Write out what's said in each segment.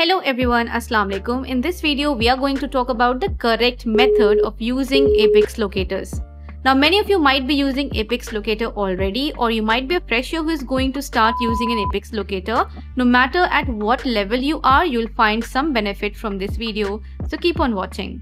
Hello everyone, Assalamu alaikum. In this video, we are going to talk about the correct method of using apex locators. Now, many of you might be using apex locator already, or you might be a fresher who is going to start using an apex locator. No matter at what level you are, you'll find some benefit from this video. So keep on watching.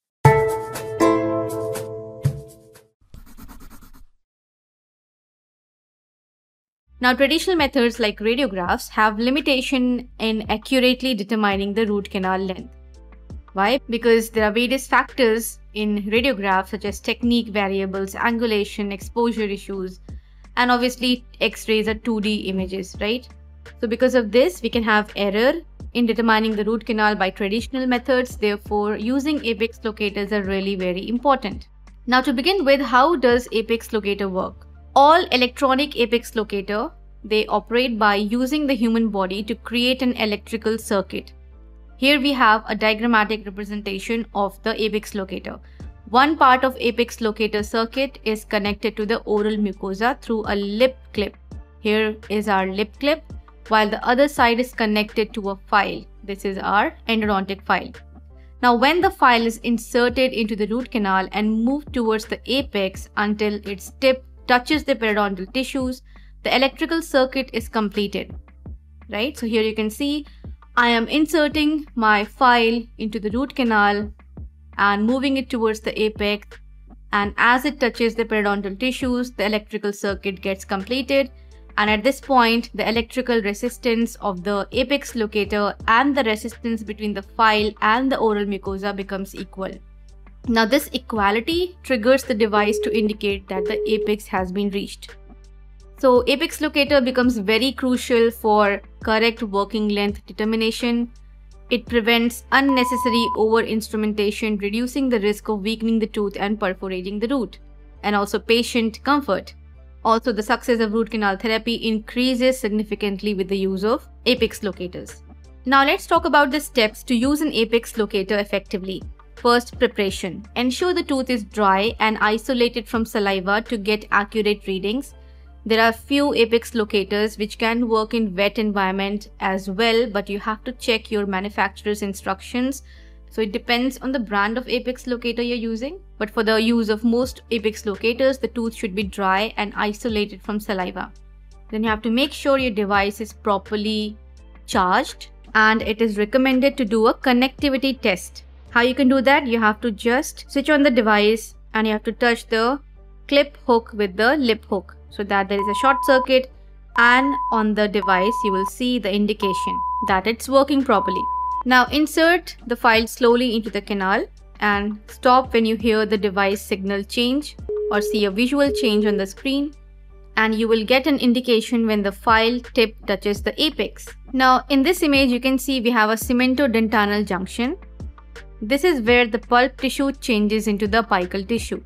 Now, traditional methods like radiographs have limitation in accurately determining the root canal length. Why? Because there are various factors in radiographs such as technique variables, angulation, exposure issues, and obviously X-rays are 2D images, right? So because of this, we can have error in determining the root canal by traditional methods. Therefore, using apex locators are really very important. Now, to begin with, how does apex locator work? All electronic apex locator, they operate by using the human body to create an electrical circuit. Here we have a diagrammatic representation of the apex locator. One part of apex locator circuit is connected to the oral mucosa through a lip clip. Here is our lip clip, while the other side is connected to a file. This is our endodontic file. Now, when the file is inserted into the root canal and moved towards the apex until its tip touches the periodontal tissues, the electrical circuit is completed, right? So here you can see I am inserting my file into the root canal and moving it towards the apex, and as it touches the periodontal tissues, the electrical circuit gets completed, and at this point the electrical resistance of the apex locator and the resistance between the file and the oral mucosa becomes equal. Now, this equality triggers the device to indicate that the apex has been reached. So, apex locator becomes very crucial for correct working length determination. It prevents unnecessary over-instrumentation, reducing the risk of weakening the tooth and perforating the root, and also patient comfort. Also, the success of root canal therapy increases significantly with the use of apex locators. Now, let's talk about the steps to use an apex locator effectively. First, preparation. Ensure the tooth is dry and isolated from saliva to get accurate readings. There are few apex locators which can work in wet environment as well, but you have to check your manufacturer's instructions. So it depends on the brand of apex locator you're using. But for the use of most apex locators, the tooth should be dry and isolated from saliva. Then you have to make sure your device is properly charged, and it is recommended to do a connectivity test. How you can do that? You have to just switch on the device and you have to touch the clip hook with the lip hook so that there is a short circuit, and on the device you will see the indication that it's working properly. Now, insert the file slowly into the canal and stop when you hear the device signal change or see a visual change on the screen, and you will get an indication when the file tip touches the apex. Now, in this image you can see we have a cemento-dentinal junction. This is where the pulp tissue changes into the apical tissue,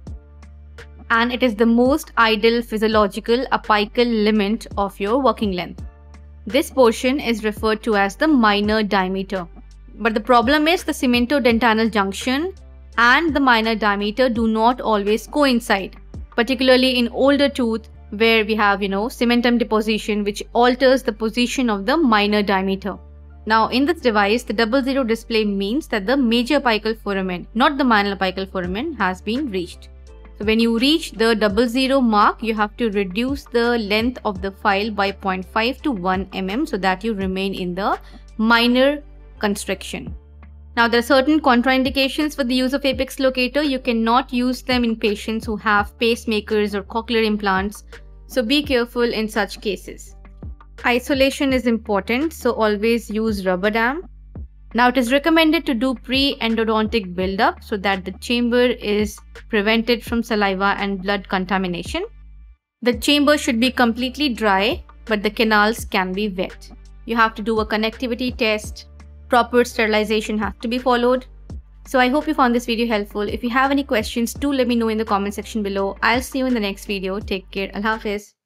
and it is the most ideal physiological apical limit of your working length. This portion is referred to as the minor diameter. But the problem is the cemento-dentinal junction and the minor diameter do not always coincide, particularly in older tooth where we have, cementum deposition, which alters the position of the minor diameter. Now, in this device, the 00 display means that the major apical foramen, not the minor apical foramen, has been reached. So, when you reach the 00 mark, you have to reduce the length of the file by 0.5 to 1 mm so that you remain in the minor constriction. Now, there are certain contraindications for the use of apex locator. You cannot use them in patients who have pacemakers or cochlear implants. So, be careful in such cases. Isolation is important, so always use rubber dam. Now, it is recommended to do pre-endodontic buildup so that the chamber is prevented from saliva and blood contamination. The chamber should be completely dry, but the canals can be wet. You have to do a connectivity test. Proper sterilization has to be followed. So I hope you found this video helpful. If you have any questions, do let me know in the comment section below. I'll see you in the next video. Take care. Allah Hafiz.